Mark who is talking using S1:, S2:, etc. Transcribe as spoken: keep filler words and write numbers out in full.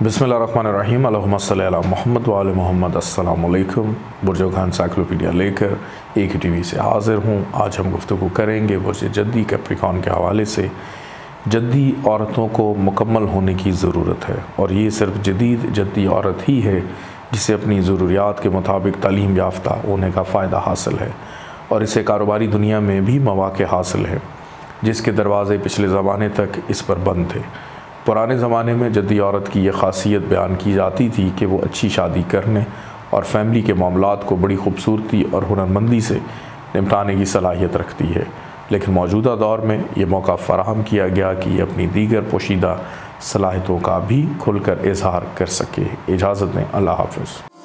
S1: बिस्मिल्लाहिर्रहमानिर्रहीम अल्लाहुम्मा सल्ली अला मुहम्मद व आले मुहम्मद। अस्सलाम वालेकुम। बुर्ज खान एनसाइक्लोपीडिया लेकर एक ही टीवी से हाज़िर हूँ। आज हम गुफ्तगू करेंगे बुर्ज जद्दी कैप्रिकॉर्न के हवाले से। जद्दी औरतों को मुकम्मल होने की ज़रूरत है और ये सिर्फ जदीद जद्दी औरत ही है जिसे अपनी ज़रूरियात के मुताबिक तालीम याफ्ता होने का फ़ायदा हासिल है और इसे कारोबारी दुनिया में भी मौक़े हासिल है जिसके दरवाज़े पिछले ज़माने तक इस पर बंद थे। पुराने ज़माने में जद्दी औरत की यह ख़ासियत बयान की जाती थी कि वो अच्छी शादी करने और फ़ैमिली के मामलात को बड़ी खूबसूरती और हुनरमंदी से निपटाने की सलाहियत रखती है, लेकिन मौजूदा दौर में ये मौका फ़राहम किया गया कि ये अपनी दीगर पोशीदा सलाहियतों का भी खुलकर इजहार कर सके। इजाज़त दें। अल्लाह हाफ़िज़।